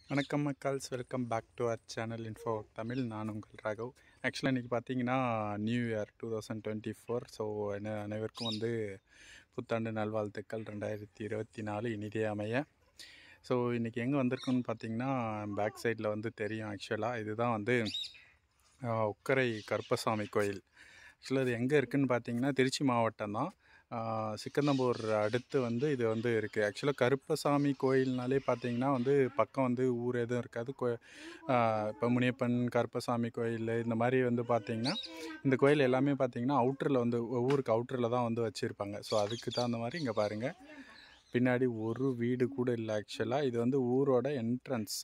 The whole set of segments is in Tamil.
வணக்கம் மக்கள்ஸ், welcome back to our channel info Tamil. நான் உங்கள் ராகவ். ஆக்சுவலாக இன்றைக்கி பார்த்தீங்கன்னா நியூ இயர் 2024. ஸோ அனைவருக்கும் புத்தாண்டு நல்வாழ்த்துக்கள் 2024 இனிதே அமைய. ஸோ இன்றைக்கி எங்கே வந்திருக்குன்னு பார்த்தீங்கன்னா பேக் சைடில் தெரியும். ஆக்சுவலாக இதுதான் உக்கரை கருப்பசாமி கோயில். ஆக்சுவலாக இது எங்கே இருக்குதுன்னு பார்த்தீங்கன்னா திருச்சி மாவட்டம் தான், சிக்கந்தம்பூர் அடுத்து இது இருக்குது. ஆக்சுவலாக கருப்பசாமி கோயில்னாலே பார்த்தீங்கன்னா பக்கம் ஊர் எதுவும் இருக்காது. இப்போ முனியப்பன் கருப்பசாமி கோயில் இந்த மாதிரி பார்த்தீங்கன்னா இந்த கோயில் எல்லாமே பார்த்தீங்கன்னா அவுட்டரில் ஊருக்கு அவுட்டரில் தான் வச்சுருப்பாங்க. ஸோ அதுக்கு தகுந்த மாதிரி இங்கே பாருங்கள், பின்னாடி ஒரு வீடு கூட இல்லை. ஆக்சுவலாக இது ஊரோட என்ட்ரன்ஸ்.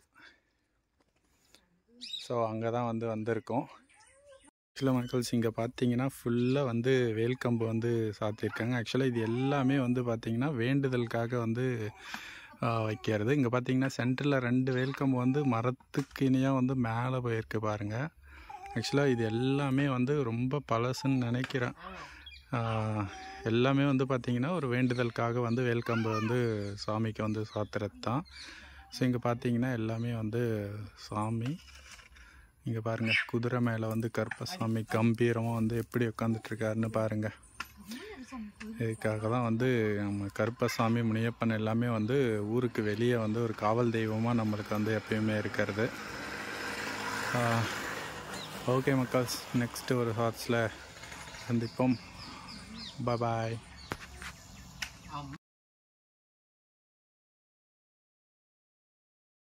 ஸோ அங்கே தான் வந்திருக்கோம். ஆக்சுவலாக மக்கள்ஸ் இங்கே பார்த்தீங்கன்னா ஃபுல்லாக வேல்கம்பு சாத்தியிருக்காங்க. ஆக்சுவலாக இது எல்லாமே பார்த்தீங்கன்னா வேண்டுதலுக்காக வைக்கிறது. இங்கே பார்த்தீங்கன்னா சென்டரில் 2 வேல்கம்பு மரத்துக்கு இணையாக மேலே போயிருக்கு பாருங்கள். ஆக்சுவலாக இது எல்லாமே ரொம்ப பழசுன்னு நினைக்கிறேன். எல்லாமே பார்த்தீங்கன்னா ஒரு வேண்டுதலுக்காக வேல்கம்பு சாமிக்கு சாத்துறது தான். ஸோ இங்கே பார்த்தீங்கன்னா எல்லாமே சாமி. இங்கே பாருங்கள், குதிரை மேலே கருப்பசாமி கம்பீரமாக எப்படி உட்காந்துட்ருக்காருன்னு பாருங்கள். இதுக்காக தான் நம்ம கருப்பசாமி முனியப்பன் எல்லாமே ஊருக்கு வெளியே ஒரு காவல் தெய்வமாக நம்மளுக்கு எப்பயுமே இருக்கிறது. ஓகே மக்கள்ஸ், நெக்ஸ்ட்டு ஒரு ஹார்ட்ஸில் சந்திப்போம். பாய்.